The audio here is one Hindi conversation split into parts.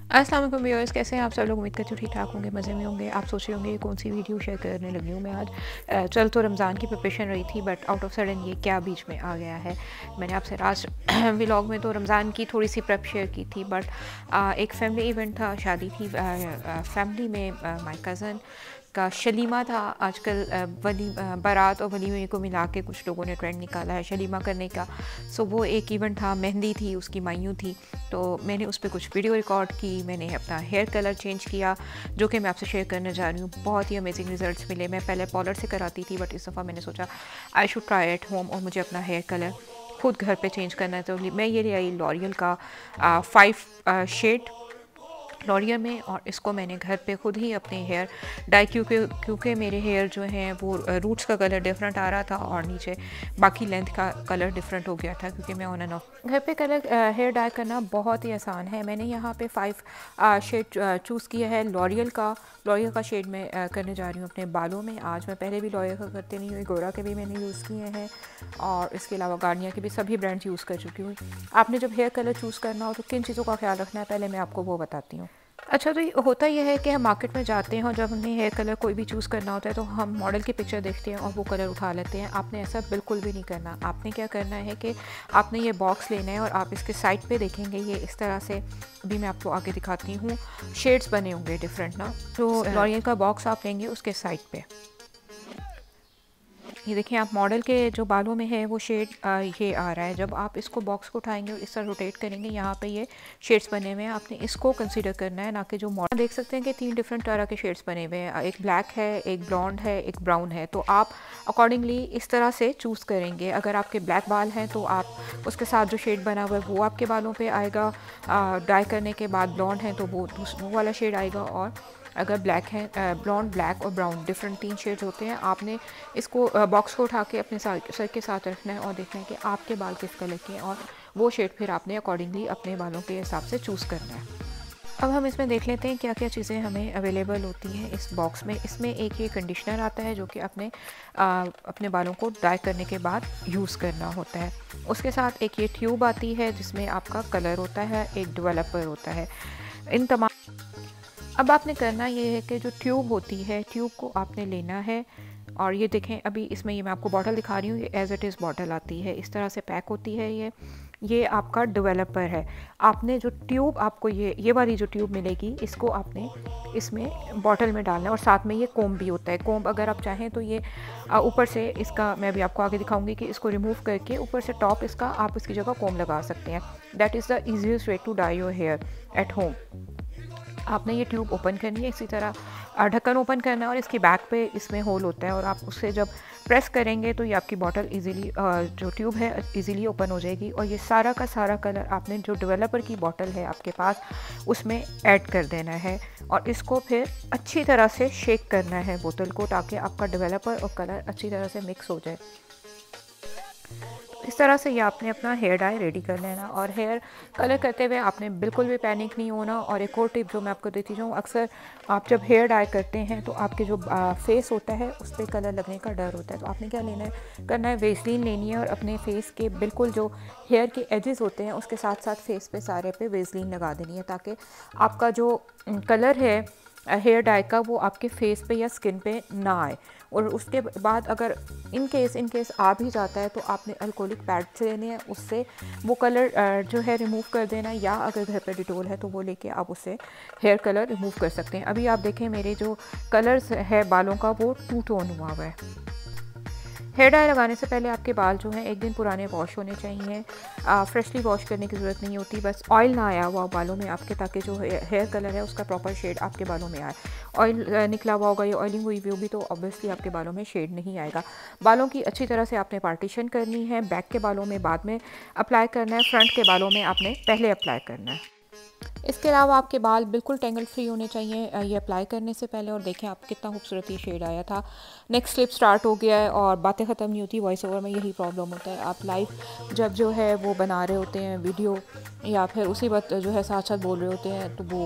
अस्सलाम वालेकुम व्यूअर्स, कैसे हैं आप सब लोग। उम्मीद करती हूँ ठीक ठाक होंगे, मज़े में होंगे। आप सोच रहे होंगे ये कौन सी वीडियो शेयर करने लगी हूँ मैं आज। चल तो रमज़ान की प्रिपरेशन रही थी, बट आउट ऑफ सडन ये क्या बीच में आ गया है। मैंने आपसे लास्ट व्लॉग में तो रमज़ान की थोड़ी सी प्रेप शेयर की थी, बट एक फैमिली इवेंट था, शादी थी फैमिली में। माय कज़न का शलीमा था। आजकल बारात और वलीमे को मिला के कुछ लोगों ने ट्रेंड निकाला है शलीमा करने का। सो वो एक इवेंट था, मेहंदी थी, उसकी मायूं थी, तो मैंने उस पर कुछ वीडियो रिकॉर्ड की। मैंने अपना हेयर कलर चेंज किया, जो कि मैं आपसे शेयर करने जा रही हूँ। बहुत ही अमेजिंग रिजल्ट्स मिले। मैं पहले पार्लर से कराती थी, बट इस दफ़ा मैंने सोचा I should try at home, और मुझे अपना हेयर कलर खुद घर पे चेंज करना है। तो मैं ये ले आई लॉरियल का 5 शेड लॉरियल में, और इसको मैंने घर पे खुद ही अपने हेयर डाई, क्योंकि मेरे हेयर जो हैं वो रूट्स का कलर डिफरेंट आ रहा था और नीचे बाकी लेंथ का कलर डिफरेंट हो गया था, क्योंकि मैं ऑन एंड ऑफ घर पे कलर हेयर डाई करना बहुत ही आसान है। मैंने यहाँ पे 5 शेड चूज़ किया है लॉरियल का शेड मैं करने जा रही हूँ अपने बालों में आज। मैं पहले भी लॉरियल का करती नहीं हुई, गोरा के भी मैंने यूज़ किए हैं, और इसके अलावा गार्नियर के भी सभी ब्रांड्स यूज़ कर चुकी हूँ। आपने जब हेयर कलर चूज़ करना हो तो किन चीज़ों का ख्याल रखना है, पहले मैं आपको वो बताती हूँ। अच्छा, तो ये होता यह है कि हम मार्केट में जाते हैं और जब हमें हेयर कलर कोई भी चूज़ करना होता है तो हम मॉडल की पिक्चर देखते हैं और वो कलर उठा लेते हैं। आपने ऐसा बिल्कुल भी नहीं करना। आपने क्या करना है कि आपने ये बॉक्स लेना है और आप इसके साइड पे देखेंगे ये इस तरह से, अभी मैं आपको आगे दिखाती हूँ, शेड्स बने होंगे डिफरेंट ना। तो लॉरियल का बॉक्स आप लेंगे, उसके साइड पे ये देखिए, आप मॉडल के जो बालों में है वो शेड ये आ रहा है। जब आप इसको बॉक्स को उठाएंगे और इस तरह रोटेट करेंगे, यहाँ पे ये शेड्स बने हुए हैं। आपने इसको कंसीडर करना है, ना कि जो मॉडल देख सकते हैं कि 3 डिफरेंट तरह के शेड्स बने हुए हैं। एक ब्लैक है, एक ब्लॉन्ड है, एक ब्राउन है। तो आप अकॉर्डिंगली इस तरह से चूज़ करेंगे। अगर आपके ब्लैक बाल हैं तो आप उसके साथ जो शेड बना हुआ है वो आपके बालों पर आएगा। डाई करने के बाद ब्लॉन्ड है तो वो वाला शेड आएगा, और अगर ब्लैक है, ब्लॉन्ड, ब्लैक और ब्राउन डिफरेंट 3 शेड्स होते हैं। आपने इसको बॉक्स को उठा के अपने सर के साथ रखना है और देखना है कि आपके बाल किस कलर के हैं, और वो शेड फिर आपने अकॉर्डिंगली अपने बालों के हिसाब से चूज़ करना है। अब हम इसमें देख लेते हैं क्या क्या चीज़ें हमें अवेलेबल होती हैं इस बॉक्स में। इसमें एक ये कंडीशनर आता है जो कि अपने बालों को डाई करने के बाद यूज़ करना होता है। उसके साथ एक ये ट्यूब आती है जिसमें आपका कलर होता है, एक डेवलपर होता है। इन तमाम अब आपने करना ये है कि जो ट्यूब होती है, ट्यूब को आपने लेना है, और ये देखें अभी इसमें ये मैं आपको बॉटल दिखा रही हूँ, ये एज़ इट इज़ बॉटल आती है, इस तरह से पैक होती है। ये आपका डेवलपर है। आपने जो ट्यूब आपको ये वाली जो ट्यूब मिलेगी, इसको आपने इसमें बॉटल में डालना है, और साथ में ये कोम भी होता है। कोम अगर आप चाहें तो ये ऊपर से इसका, मैं भी आपको आगे दिखाऊंगी कि इसको रिमूव करके ऊपर से टॉप इसका आप इसकी जगह कोम लगा सकते हैं। That is the easiest way to dye your hair at home. आपने ये ट्यूब ओपन करनी है, इसी तरह ढक्कन ओपन करना है, और इसकी बैक पे इसमें होल होता है, और आप उससे जब प्रेस करेंगे तो ये आपकी बॉटल इजीली, जो ट्यूब है इजीली ओपन हो जाएगी। और ये सारा का सारा कलर आपने जो डेवलपर की बॉटल है आपके पास उसमें ऐड कर देना है, और इसको फिर अच्छी तरह से शेक करना है बोतल को, ताकि आपका डेवलपर और कलर अच्छी तरह से मिक्स हो जाए। इस तरह से ये आपने अपना हेयर डाई रेडी कर लेना। और हेयर कलर करते हुए आपने बिल्कुल भी पैनिक नहीं होना। और एक और टिप जो मैं आपको देती जाऊँ, अक्सर आप जब हेयर डाई करते हैं तो आपके जो फेस होता है उस पर कलर लगने का डर होता है। तो आपने क्या करना है, वेसलीन लेनी है, और अपने फेस के बिल्कुल जो हेयर के एजेस होते हैं उसके साथ साथ फेस पे सारे पे वेसलीन लगा देनी है, ताकि आपका जो कलर है हेयर डाई का वो आपके फेस पे या स्किन पे ना आए। और उसके बाद अगर इन केस आ भी जाता है तो आपने अल्कोहलिक पैड्स लेने हैं, उससे वो कलर जो है रिमूव कर देना, या अगर घर पर डिटोल है तो वो लेके आप उससे हेयर कलर रिमूव कर सकते हैं। अभी आप देखें मेरे जो कलर्स है बालों का वो 2 टोन हुआ हुआ है। हेयर डाई लगाने से पहले आपके बाल जो हैं 1 दिन पुराने वॉश होने चाहिए। फ्रेशली वॉश करने की ज़रूरत नहीं होती, बस ऑयल ना आया हुआ बालों में आपके, ताकि जो हेयर कलर है उसका प्रॉपर शेड आपके बालों में आए। ऑयल निकला हुआ होगा या ऑयलिंग हुई होगी तो ऑब्वियसली आपके बालों में शेड नहीं आएगा। बालों की अच्छी तरह से आपने पार्टीशन करनी है। बैक के बालों में बाद में अप्लाई करना है, फ्रंट के बालों में आपने पहले अप्लाई करना है। इसके अलावा आपके बाल बिल्कुल टेंगल फ्री होने चाहिए ये अप्लाई करने से पहले। और देखें आप कितना खूबसूरत ये शेड आया था। नेक्स्ट क्लिप स्टार्ट हो गया है और बातें ख़त्म नहीं होती। वॉइस ओवर में यही प्रॉब्लम होता है, आप लाइव जब जो है वो बना रहे होते हैं वीडियो, या फिर उसी वक्त जो है साथ साथ बोल रहे होते हैं, तो वो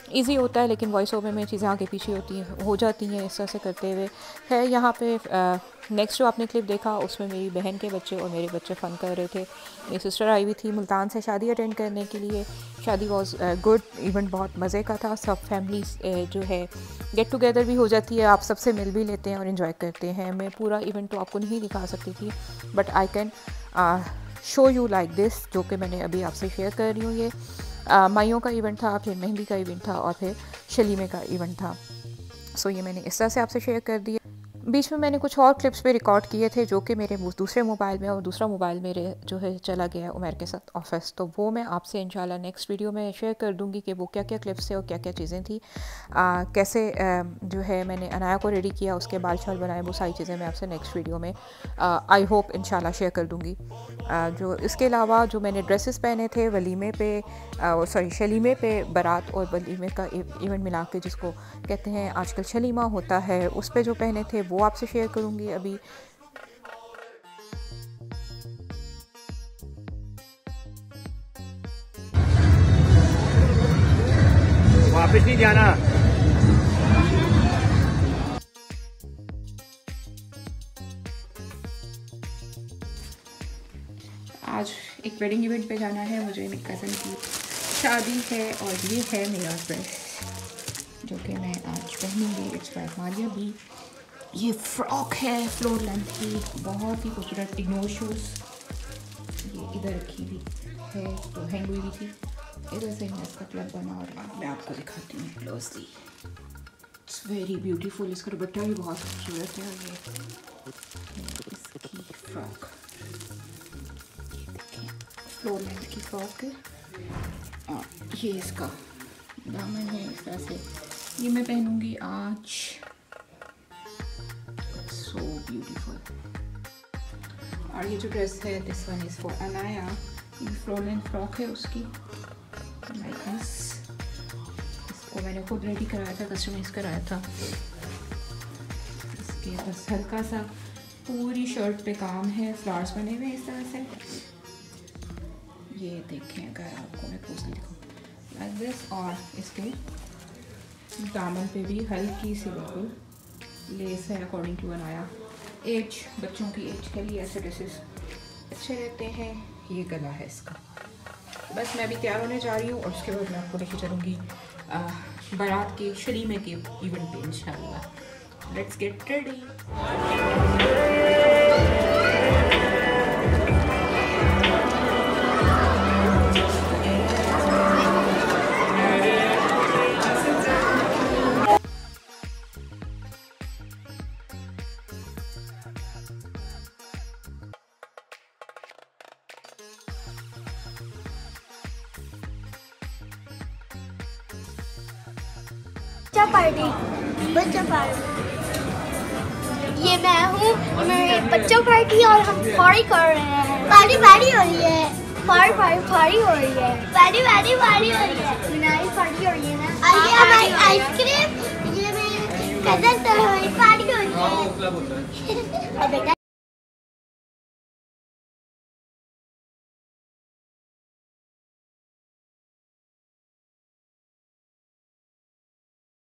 इजी होता है, लेकिन वॉइस ओवर में चीज़ें आगे पीछे हो जाती हैं इस तरह से करते हुए। है यहाँ पे नेक्स्ट जो आपने क्लिप देखा उसमें मेरी बहन के बच्चे और मेरे बच्चे फ़न कर रहे थे। मेरी सिस्टर आई हुई थी मुल्तान से शादी अटेंड करने के लिए। शादी वॉज गुड, इवेंट बहुत मज़े का था। सब फैमिलीज जो है गेट टुगेदर भी हो जाती है, आप सबसे मिल भी लेते हैं और इन्जॉय करते हैं। मैं पूरा इवेंट तो आपको नहीं दिखा सकती थी, but I can show you like this, जो कि मैंने अभी आपसे शेयर कर रही हूँ। ये माइयों का इवेंट था, फिर मेहंदी का इवेंट था और फिर शलीमे का इवेंट था। सो ये मैंने इस तरह से आपसे शेयर कर दिया। बीच में मैंने कुछ और क्लिप्स पे रिकॉर्ड किए थे जो कि मेरे दूसरे मोबाइल में, और दूसरा मोबाइल मेरे जो है चला गया है उमर के साथ ऑफिस, तो वो मैं आपसे इंशाल्लाह नेक्स्ट वीडियो में शेयर कर दूंगी कि वो क्या क्या क्लिप्स थे और क्या क्या चीज़ें थी। कैसे जो है मैंने अनाया को रेडी किया, उसके बाल शाल बनाए, वो सारी चीज़ें मैं आपसे नेक्स्ट वीडियो में आई होप इंशाल्लाह शेयर कर दूँगी। जो इसके अलावा जो मैंने ड्रेसेस पहने थे वलीमे पे, सॉरी शलीमे पे, बारात और वलीमे का इवेंट मिला के जिसको कहते हैं आजकल शलीमा होता है, उस पे जो पहने थे वो आपसे शेयर करूँगी अभी। वापस नहीं जाना। आज एक वेडिंग इवेंट पे जाना है मुझे, मेरी कज़न की शादी है और ये है मेरा ड्रेस जो कि मैं आज पहनूंगी। It's by Maria B. ये फ्रॉक है फ्लोर लेंथ की, बहुत ही खूबसूरत इग्नोर शूज़। ये इधर रखी हुई है तो हैंग हुई थी, इधर से मैं इसका क्लब बना और मैं आपको दिखाती हूँ क्लोजली। It's very beautiful. इसका दुपट्टा भी बहुत खूबसूरत है। ये इसकी फ्रॉक, फ्लोर लेंथ की फ्रॉक है और ये इसका दामन है इस तरह से। ये मैं पहनूंगी आज। So beautiful. और ये जो ड्रेस है this one is for Anaya. ये फ्लोर लेंथ फ्रॉक है उसकी, लाइक दिस। इसको मैंने खुद रेडी कराया था, कस्टमाइज कराया था। इसके बस हल्का सा पूरी शर्ट पे काम है, फ्लावर्स बने हुए इस तरह से। ये देखें अगर आपको मैं क्लोजली दिखाऊँ लाइक दिस। और इसके दामन पे भी हल्की सी बिल्कुल लेस है अकॉर्डिंग टू अनाया। एज, बच्चों की एज के लिए ऐसे ड्रेसेस अच्छे रहते हैं। ये गला है इसका। बस मैं अभी तैयार होने जा रही हूँ और उसके बाद मैं आपको लेके चलूँगी बारात के शलीमे के इवेंट पे इंशाल्लाह। Let's get ready. बच्चा पार्टी। ये मैं हूँ, मेरे बच्चा पार्टी और हम पार्टी कर रहे हैं। पार्टी हो रही है, पार्टी हो रही है, पार्टी हो रही है, नाइस पार्टी हो रही है ना। और ये हमारी आइसक्रीम, ये मेरे कजन तो हमारी पार्टी हो रही है।